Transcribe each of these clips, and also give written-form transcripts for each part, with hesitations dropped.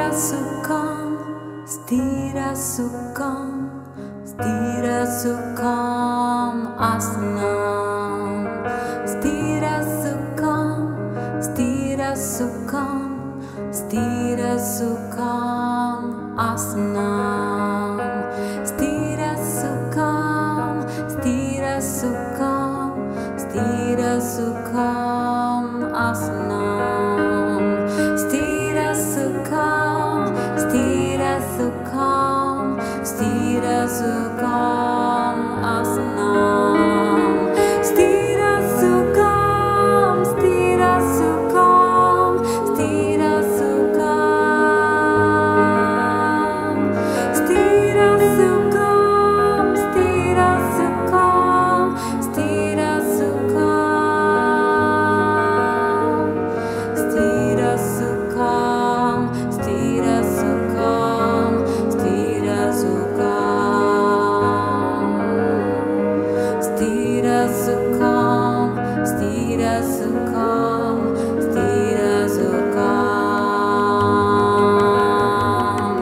Sukam, Stira Sukam, Stira Sukam Asanam. Stira Sukam, Stira Sukam, Stira Sukam Asanam. Stira Sukam, Stira Sukam, Stira Sukam Asanam. Stira Sukam, Stira Sukam, Stira Sukam Asanam. Stira Sukam, Stira Sukam, Stira Sukam. Stira Sukam, Stira Sukam, Stira Sukam. Stira Sukam, Stira Sukam, Stira Sukam. Stira Sukam, Stira Sukam, Stira Sukam.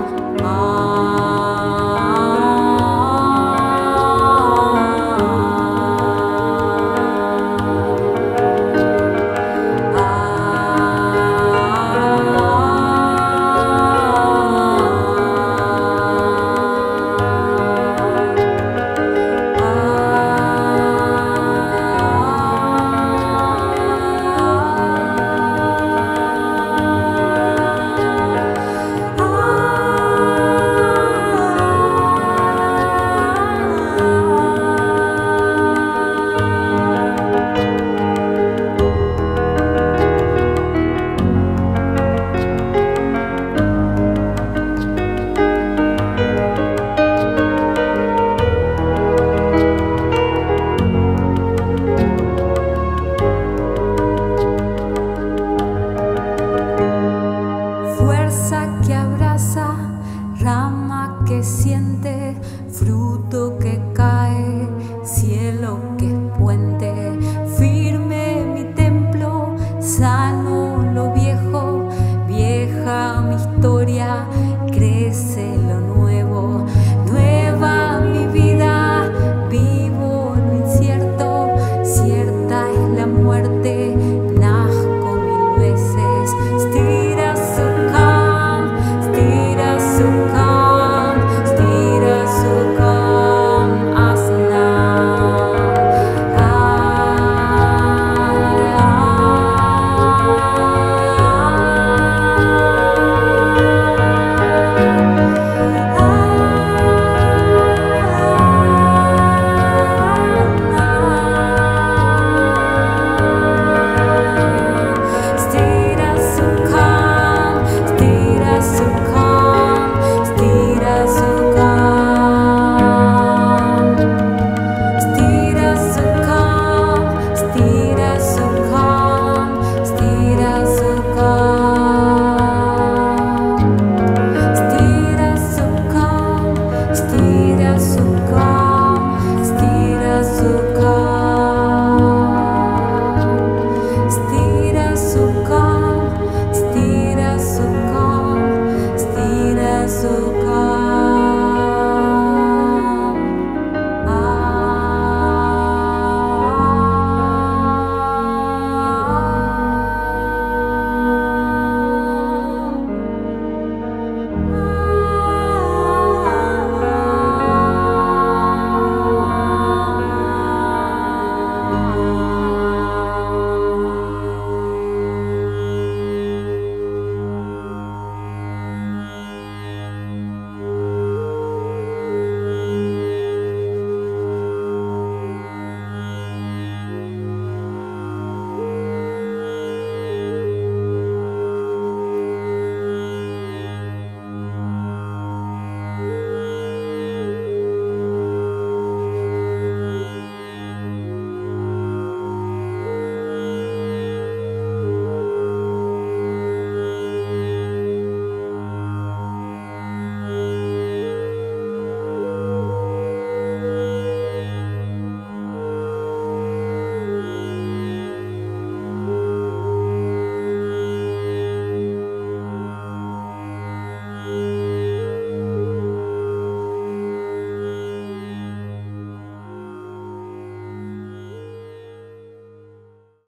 Fuerza que abraza, rama que siente, fruto que cae, cielo que